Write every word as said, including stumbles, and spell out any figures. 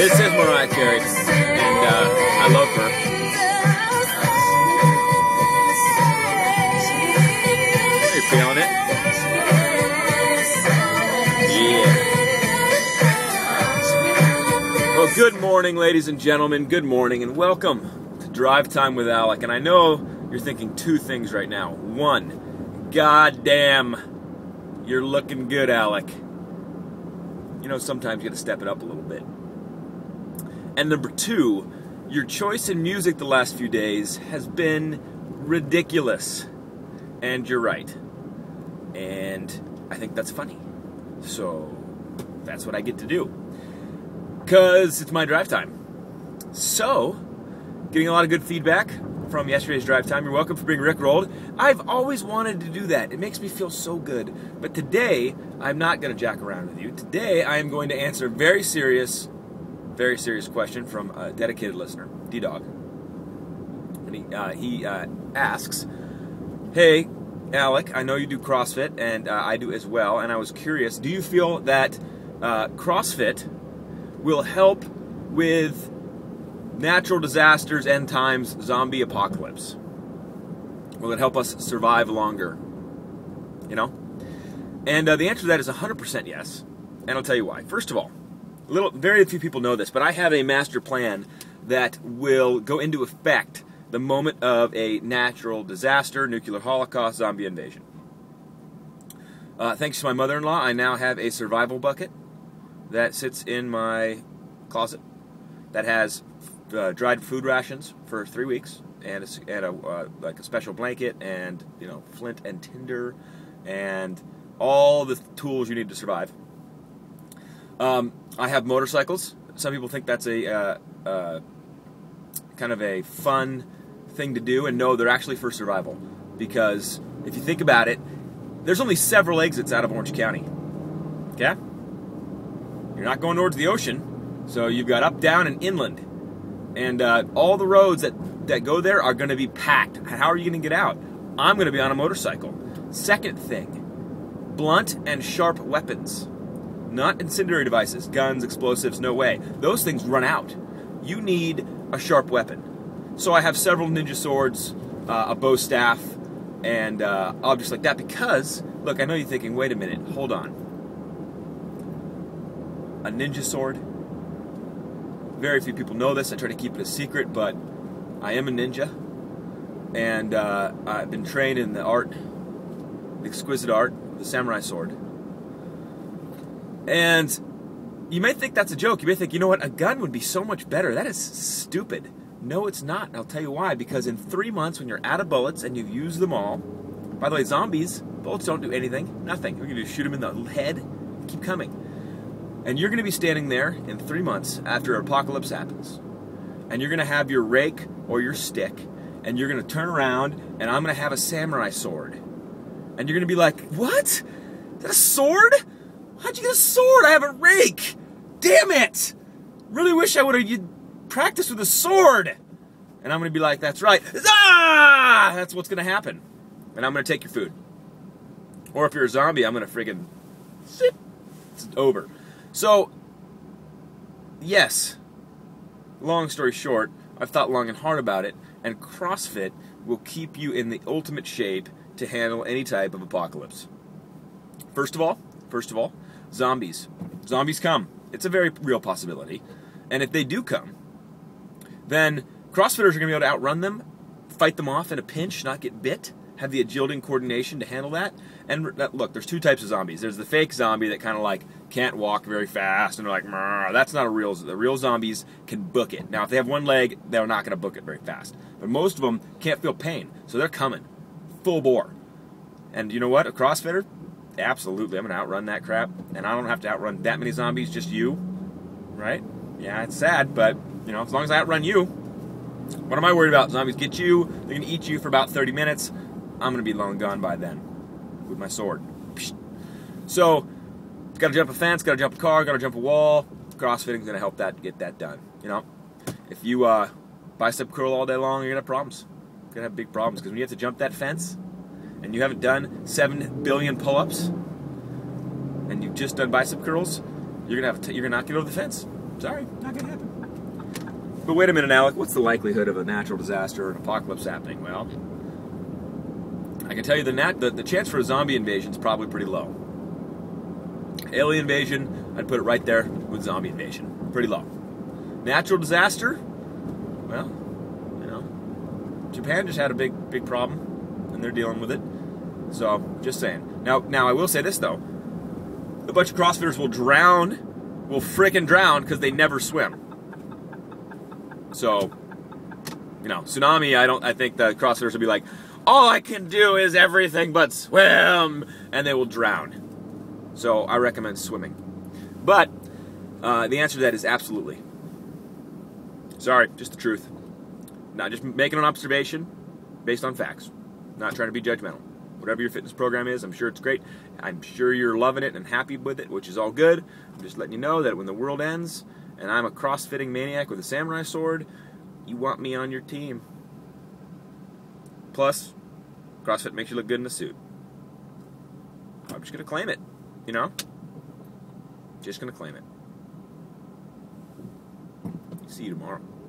This is Mariah Carey, and uh, I love her. Are you feeling it? Yeah. Well, good morning, ladies and gentlemen. Good morning, and welcome to Drive Time with Alec. And I know you're thinking two things right now. One, goddamn, you're looking good, Alec. You know, sometimes you got to step it up a little bit. And number two, your choice in music the last few days has been ridiculous. And you're right. And I think that's funny. So that's what I get to do. Because it's my drive time. So, getting a lot of good feedback from yesterday's drive time. You're welcome for being rickrolled. I've always wanted to do that. It makes me feel so good. But today, I'm not going to jack around with you. Today, I am going to answer a very serious, very serious question from a dedicated listener, D-Dog. And he, uh, he uh, asks, hey, Alec, I know you do CrossFit, and uh, I do as well, and I was curious, do you feel that uh, CrossFit will help with natural disasters, end times, zombie apocalypse? Will it help us survive longer? You know? And uh, the answer to that is one hundred percent yes, and I'll tell you why. First of all, little, very few people know this, but I have a master plan that will go into effect the moment of a natural disaster, nuclear holocaust, zombie invasion. Uh, thanks to my mother-in-law, I now have a survival bucket that sits in my closet that has uh, dried food rations for three weeks and a, and a uh, like a special blanket and you know flint and tinder and all the tools you need to survive. Um, I have motorcycles. Some people think that's a uh, uh, kind of a fun thing to do, and no, they're actually for survival. Because if you think about it, there's only several exits out of Orange County. Okay? You're not going towards the ocean, so you've got up, down, and inland. And uh, all the roads that, that go there are going to be packed. How are you going to get out? I'm going to be on a motorcycle. Second thing, blunt and sharp weapons. Not incendiary devices, guns, explosives, no way. Those things run out. You need a sharp weapon. So I have several ninja swords, uh, a bow staff, and uh, objects like that because, look, I know you're thinking, wait a minute, hold on. A ninja sword? Very few people know this. I try to keep it a secret, but I am a ninja. And uh, I've been trained in the art, the exquisite art, the samurai sword. And you may think that's a joke. You may think, you know what, a gun would be so much better. That is stupid. No, it's not. And I'll tell you why. Because in three months, when you're out of bullets and you've used them all, by the way, zombies, bullets don't do anything. Nothing. You're going to shoot them in the head, keep coming. And you're going to be standing there in three months after an apocalypse happens. And you're going to have your rake or your stick, and you're going to turn around, and I'm going to have a samurai sword. And you're going to be like, what? Is that a sword? How'd you get a sword? I have a rake. Damn it. Really wish I would have practiced with a sword. And I'm going to be like, that's right. Ah! That's what's going to happen. And I'm going to take your food. Or if you're a zombie, I'm going to friggin' zip. It's over. So, yes, long story short, I've thought long and hard about it, and CrossFit will keep you in the ultimate shape to handle any type of apocalypse. First of all, first of all, zombies. Zombies come. It's a very real possibility. And if they do come, then CrossFitters are going to be able to outrun them, fight them off in a pinch, not get bit, have the agility and coordination to handle that. And look, there's two types of zombies. There's the fake zombie that kind of like can't walk very fast and they're like, that's not a real, the real zombies can book it. Now, if they have one leg, they're not going to book it very fast. But most of them can't feel pain, so they're coming full bore. And you know what, a CrossFitter? Absolutely, I'm going to outrun that crap. And I don't have to outrun that many zombies, just you, right? Yeah, it's sad, but, you know, as long as I outrun you, what am I worried about? Zombies get you, they're going to eat you for about thirty minutes. I'm going to be long gone by then with my sword. So, got to jump a fence, got to jump a car, got to jump a wall. CrossFitting is going to help that get that done. You know, if you uh, bicep curl all day long, you're going to have problems. You're going to have big problems because when you have to jump that fence and you haven't done seven billion pull-ups and you've just done bicep curls, you're going to have to, you're going to not get over the fence. Sorry, not gonna happen. But wait a minute, Alec, what's the likelihood of a natural disaster or an apocalypse happening? Well, I can tell you the, nat- the, the chance for a zombie invasion is probably pretty low. Alien invasion, I'd put it right there with zombie invasion. Pretty low. Natural disaster, well, you know, Japan just had a big, big problem, and they're dealing with it. So, just saying. Now, now I will say this, though. A bunch of CrossFitters will drown, will frickin' drown, because they never swim. So, you know, tsunami, I don't, I think the CrossFitters will be like, all I can do is everything but swim, and they will drown. So, I recommend swimming. But, uh, the answer to that is absolutely. Sorry, just the truth. Not just making an observation based on facts. Not trying to be judgmental. Whatever your fitness program is, I'm sure it's great. I'm sure you're loving it and happy with it, which is all good. I'm just letting you know that when the world ends, and I'm a crossfitting maniac with a samurai sword, you want me on your team. Plus, CrossFit makes you look good in a suit. I'm just going to claim it, you know? Just going to claim it. See you tomorrow.